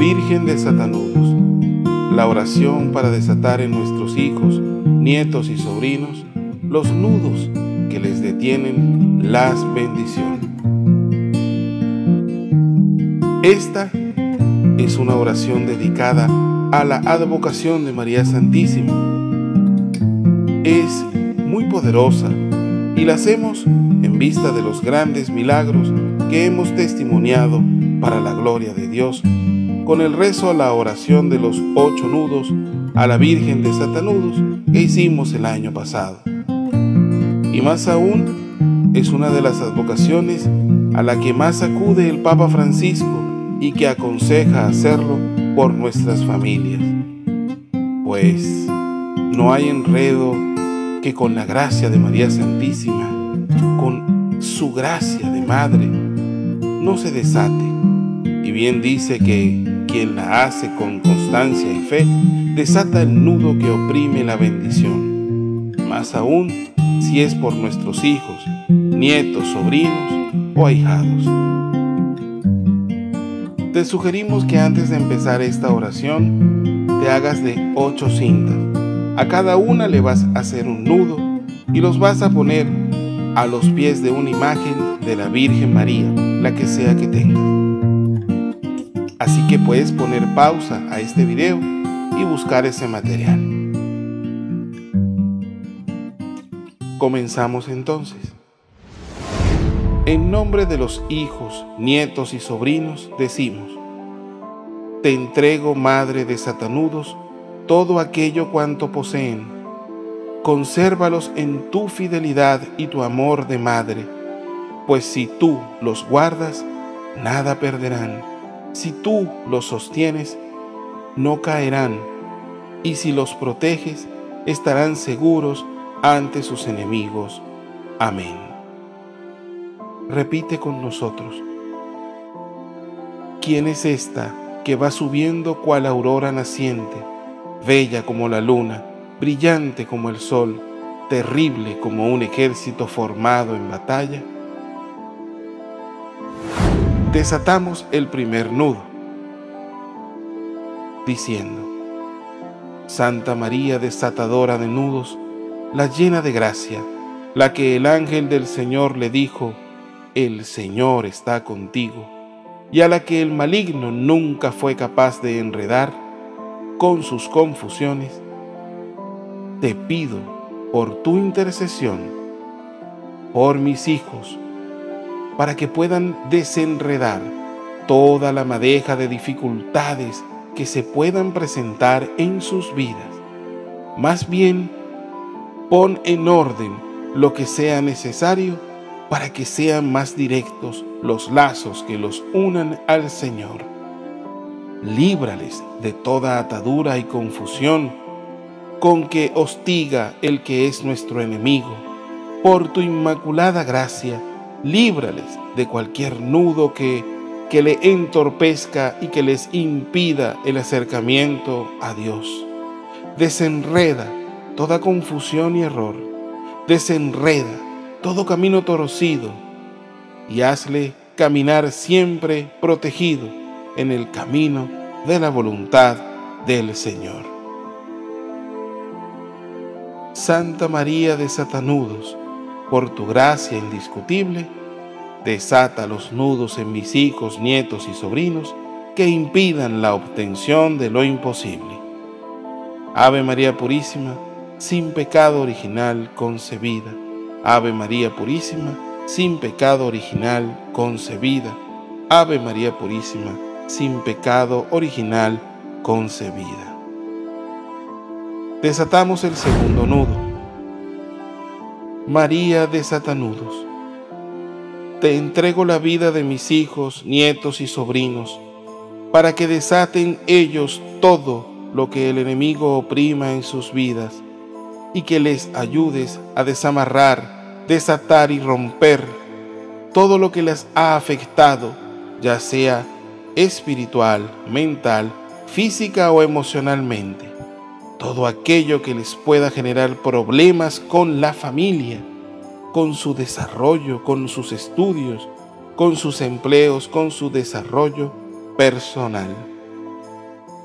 Virgen desatanudos, la oración para desatar en nuestros hijos, nietos y sobrinos los nudos que les detienen las bendiciones. Esta es una oración dedicada a la advocación de María Santísima. Es muy poderosa y la hacemos en vista de los grandes milagros que hemos testimoniado para la gloria de Dios, con el rezo a la oración de los 8 nudos a la Virgen desatanudos que hicimos el año pasado. Y más aún, es una de las advocaciones a la que más acude el Papa Francisco y que aconseja hacerlo por nuestras familias. Pues no hay enredo que con la gracia de María Santísima, con su gracia de Madre, no se desate. Y bien dice que quien la hace con constancia y fe, desata el nudo que oprime la bendición. Más aún si es por nuestros hijos, nietos, sobrinos o ahijados. Te sugerimos que antes de empezar esta oración, te hagas de 8 cintas. A cada una le vas a hacer un nudo y los vas a poner a los pies de una imagen de la Virgen María, la que sea que tengas. Así que puedes poner pausa a este video y buscar ese material. Comenzamos entonces. En nombre de los hijos, nietos y sobrinos decimos: te entrego, Madre desatanudos, todo aquello cuanto poseen. Consérvalos en tu fidelidad y tu amor de madre, pues si tú los guardas, nada perderán. Si tú los sostienes, no caerán, y si los proteges, estarán seguros ante sus enemigos. Amén. Repite con nosotros: ¿quién es esta que va subiendo cual aurora naciente, bella como la luna, brillante como el sol, terrible como un ejército formado en batalla? Desatamos el primer nudo, diciendo: Santa María desatadora de nudos, la llena de gracia, la que el ángel del Señor le dijo: el Señor está contigo, y a la que el maligno nunca fue capaz de enredar con sus confusiones, te pido por tu intercesión, por mis hijos, para que puedan desenredar toda la madeja de dificultades que se puedan presentar en sus vidas. Más bien, pon en orden lo que sea necesario para que sean más directos los lazos que los unan al Señor. Líbrales de toda atadura y confusión con que hostiga el que es nuestro enemigo. Por tu inmaculada gracia, líbrales de cualquier nudo que le entorpezca y que les impida el acercamiento a Dios. Desenreda toda confusión y error. Desenreda todo camino torcido y hazle caminar siempre protegido en el camino de la voluntad del Señor. Santa María desatanudos, por tu gracia indiscutible, desata los nudos en mis hijos, nietos y sobrinos que impidan la obtención de lo imposible. Ave María Purísima, sin pecado original concebida. Ave María Purísima, sin pecado original concebida. Ave María Purísima, sin pecado original concebida. Desatamos el segundo nudo. María desatanudos, te entrego la vida de mis hijos, nietos y sobrinos, para que desaten ellos todo lo que el enemigo oprima en sus vidas, y que les ayudes a desamarrar, desatar y romper todo lo que les ha afectado, ya sea espiritual, mental, física o emocionalmente. Todo aquello que les pueda generar problemas con la familia, con su desarrollo, con sus estudios, con sus empleos, con su desarrollo personal.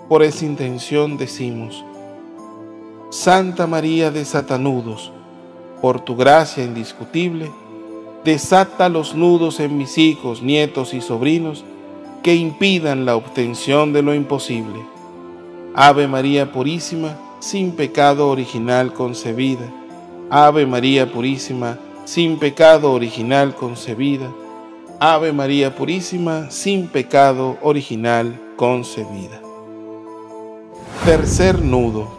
Por esa intención decimos: Santa María desata nudos, por tu gracia indiscutible, desata los nudos en mis hijos, nietos y sobrinos que impidan la obtención de lo imposible. Ave María Purísima, sin pecado original concebida. Ave María Purísima, sin pecado original concebida. Ave María Purísima, sin pecado original concebida. Tercer nudo.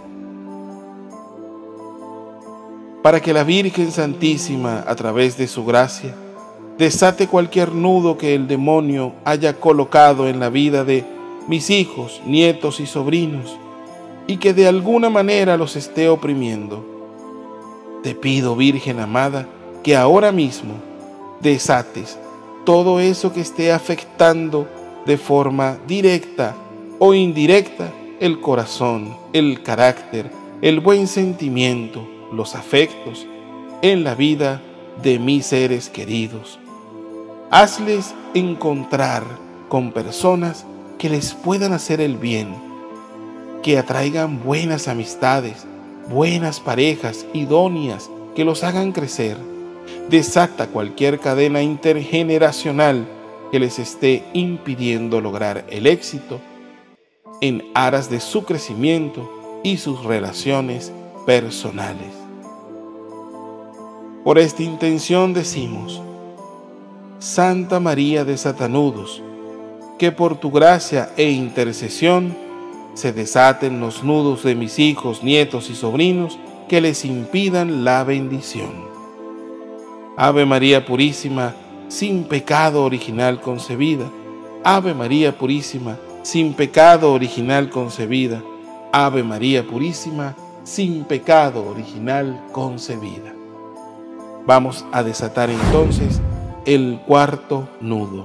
Para que la Virgen Santísima, a través de su gracia, desate cualquier nudo que el demonio haya colocado en la vida de mis hijos, nietos y sobrinos, y que de alguna manera los esté oprimiendo. Te pido, Virgen amada, que ahora mismo desates todo eso que esté afectando de forma directa o indirecta el corazón, el carácter, el buen sentimiento, los afectos en la vida de mis seres queridos. Hazles encontrar con personas que les puedan hacer el bien, que atraigan buenas amistades, buenas parejas idóneas que los hagan crecer. Desata cualquier cadena intergeneracional que les esté impidiendo lograr el éxito en aras de su crecimiento y sus relaciones personales. Por esta intención decimos: Santa María desata nudos, que por tu gracia e intercesión se desaten los nudos de mis hijos, nietos y sobrinos que les impidan la bendición. Ave María Purísima, sin pecado original concebida. Ave María Purísima, sin pecado original concebida. Ave María Purísima, sin pecado original concebida. Vamos a desatar entonces el cuarto nudo.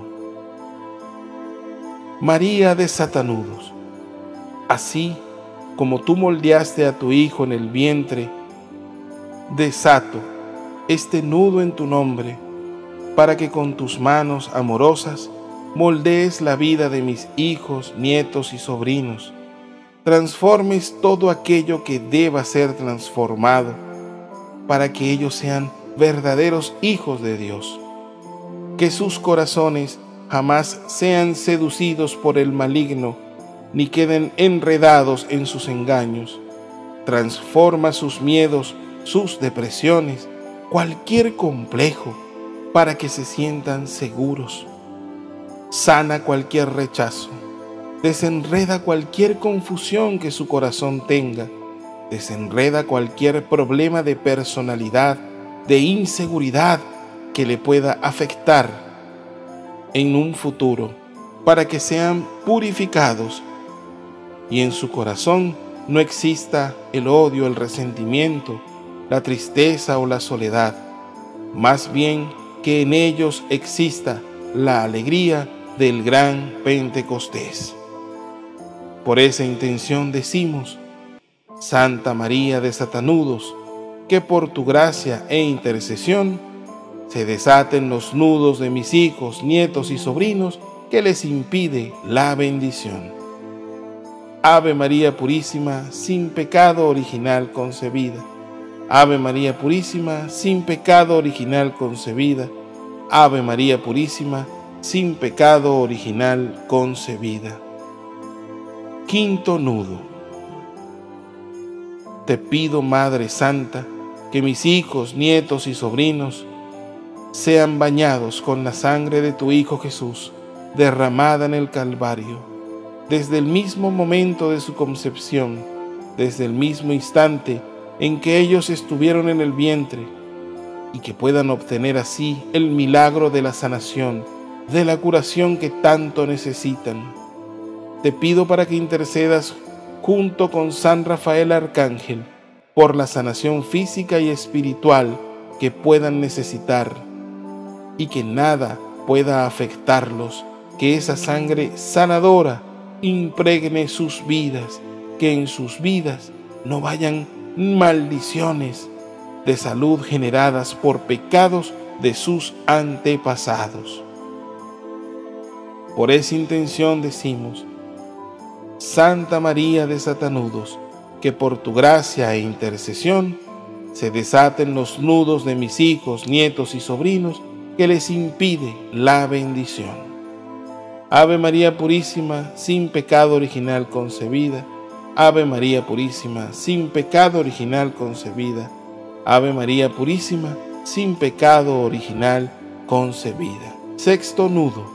María desata nudos. Así como tú moldeaste a tu Hijo en el vientre, desato este nudo en tu nombre, para que con tus manos amorosas moldees la vida de mis hijos, nietos y sobrinos, transformes todo aquello que deba ser transformado, para que ellos sean verdaderos hijos de Dios, que sus corazones jamás sean seducidos por el maligno, ni queden enredados en sus engaños. Transforma sus miedos, sus depresiones, cualquier complejo, para que se sientan seguros. Sana cualquier rechazo, desenreda cualquier confusión que su corazón tenga, desenreda cualquier problema de personalidad, de inseguridad que le pueda afectar en un futuro, para que sean purificados y en su corazón no exista el odio, el resentimiento, la tristeza o la soledad, más bien que en ellos exista la alegría del gran Pentecostés. Por esa intención decimos: Santa María desata nudos, que por tu gracia e intercesión se desaten los nudos de mis hijos, nietos y sobrinos que les impide la bendición. Ave María Purísima, sin pecado original concebida. Ave María Purísima, sin pecado original concebida. Ave María Purísima, sin pecado original concebida. Quinto nudo. Te pido, Madre Santa, que mis hijos, nietos y sobrinos sean bañados con la sangre de tu Hijo Jesús, derramada en el Calvario, desde el mismo momento de su concepción, desde el mismo instante en que ellos estuvieron en el vientre, y que puedan obtener así el milagro de la sanación, de la curación que tanto necesitan. Te pido para que intercedas junto con San Rafael Arcángel por la sanación física y espiritual que puedan necesitar, y que nada pueda afectarlos, que esa sangre sanadora impregne sus vidas, que en sus vidas no vayan maldiciones de salud generadas por pecados de sus antepasados. Por esa intención decimos: Santa María desata nudos, que por tu gracia e intercesión se desaten los nudos de mis hijos, nietos y sobrinos, que les impide la bendición. Ave María Purísima, sin pecado original concebida. Ave María Purísima, sin pecado original concebida. Ave María Purísima, sin pecado original concebida. Sexto nudo.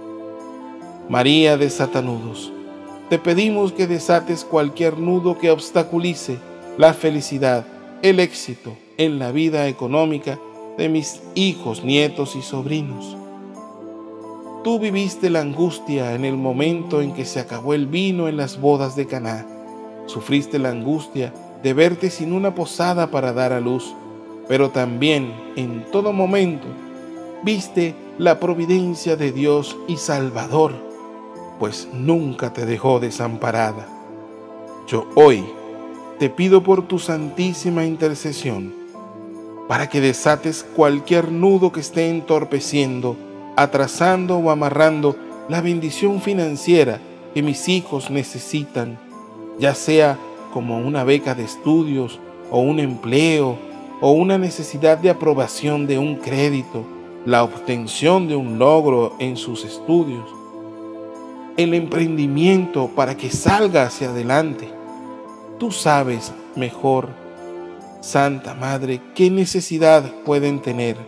María desata nudos. Te pedimos que desates cualquier nudo que obstaculice la felicidad, el éxito en la vida económica de mis hijos, nietos y sobrinos. Tú viviste la angustia en el momento en que se acabó el vino en las bodas de Caná. Sufriste la angustia de verte sin una posada para dar a luz, pero también en todo momento viste la providencia de Dios y Salvador, pues nunca te dejó desamparada. Yo hoy te pido por tu santísima intercesión, para que desates cualquier nudo que esté entorpeciendo, atrasando o amarrando la bendición financiera que mis hijos necesitan, ya sea como una beca de estudios o un empleo o una necesidad de aprobación de un crédito, la obtención de un logro en sus estudios, el emprendimiento para que salga hacia adelante. Tú sabes mejor, Santa Madre, qué necesidad pueden tener.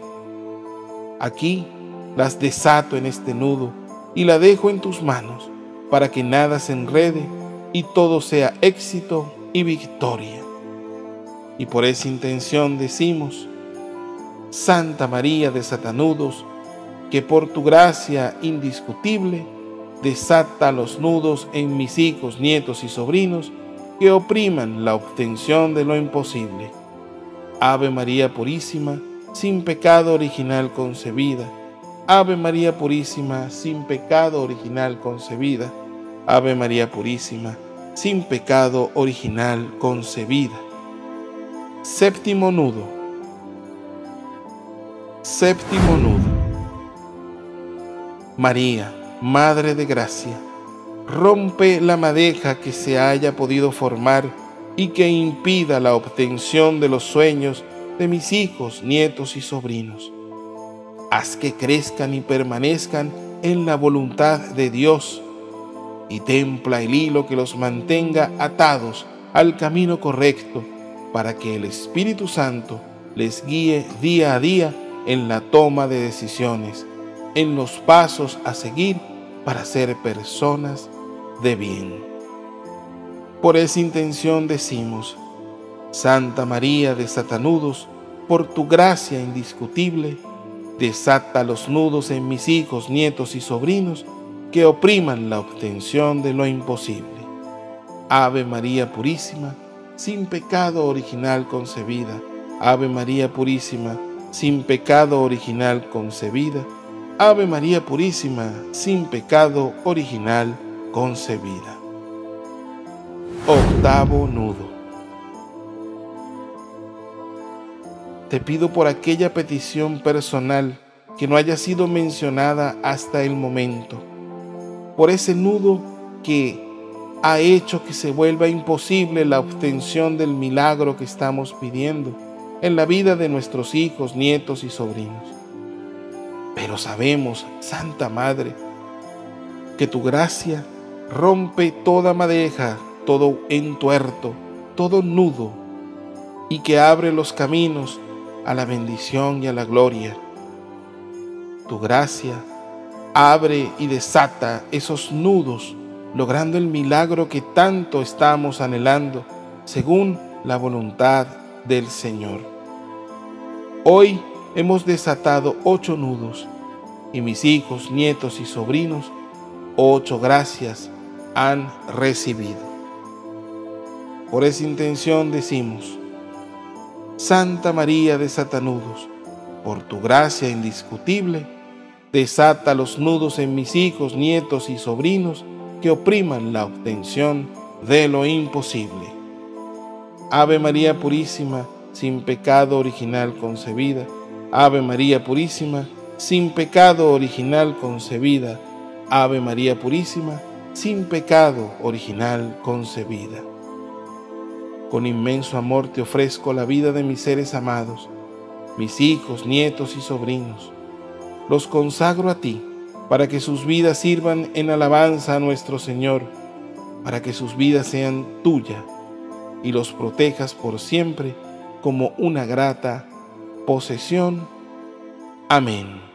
Aquí las desato en este nudo y la dejo en tus manos para que nada se enrede y todo sea éxito y victoria. Y por esa intención decimos: Santa María desata nudos, que por tu gracia indiscutible desata los nudos en mis hijos, nietos y sobrinos que opriman la obtención de lo imposible. Ave María Purísima, sin pecado original concebida. Ave María Purísima, sin pecado original concebida. Ave María Purísima, sin pecado original concebida. Séptimo nudo. Séptimo nudo. María, Madre de Gracia, rompe la madeja que se haya podido formar y que impida la obtención de los sueños de mis hijos, nietos y sobrinos. Haz que crezcan y permanezcan en la voluntad de Dios, y templa el hilo que los mantenga atados al camino correcto, para que el Espíritu Santo les guíe día a día en la toma de decisiones, en los pasos a seguir para ser personas de bien. Por esa intención decimos: Santa María desata nudos, por tu gracia indiscutible, desata los nudos en mis hijos, nietos y sobrinos que opriman la obtención de lo imposible. Ave María Purísima, sin pecado original concebida. Ave María Purísima, sin pecado original concebida. Ave María Purísima, sin pecado original concebida. Octavo nudo. Te pido por aquella petición personal que no haya sido mencionada hasta el momento, por ese nudo que ha hecho que se vuelva imposible la obtención del milagro que estamos pidiendo en la vida de nuestros hijos, nietos y sobrinos. Pero sabemos, Santa Madre, que tu gracia rompe toda madeja, todo entuerto, todo nudo, y que abre los caminos a la bendición y a la gloria. Tu gracia abre y desata esos nudos, logrando el milagro que tanto estamos anhelando, según la voluntad del Señor. Hoy hemos desatado 8 nudos, y mis hijos, nietos y sobrinos 8 gracias han recibido. Por esa intención decimos: Santa María desata nudos, por tu gracia indiscutible, desata los nudos en mis hijos, nietos y sobrinos que opriman la obtención de lo imposible. Ave María Purísima, sin pecado original concebida. Ave María Purísima, sin pecado original concebida. Ave María Purísima, sin pecado original concebida. Con inmenso amor te ofrezco la vida de mis seres amados, mis hijos, nietos y sobrinos. Los consagro a ti, para que sus vidas sirvan en alabanza a nuestro Señor, para que sus vidas sean tuya y los protejas por siempre como una grata posesión. Amén.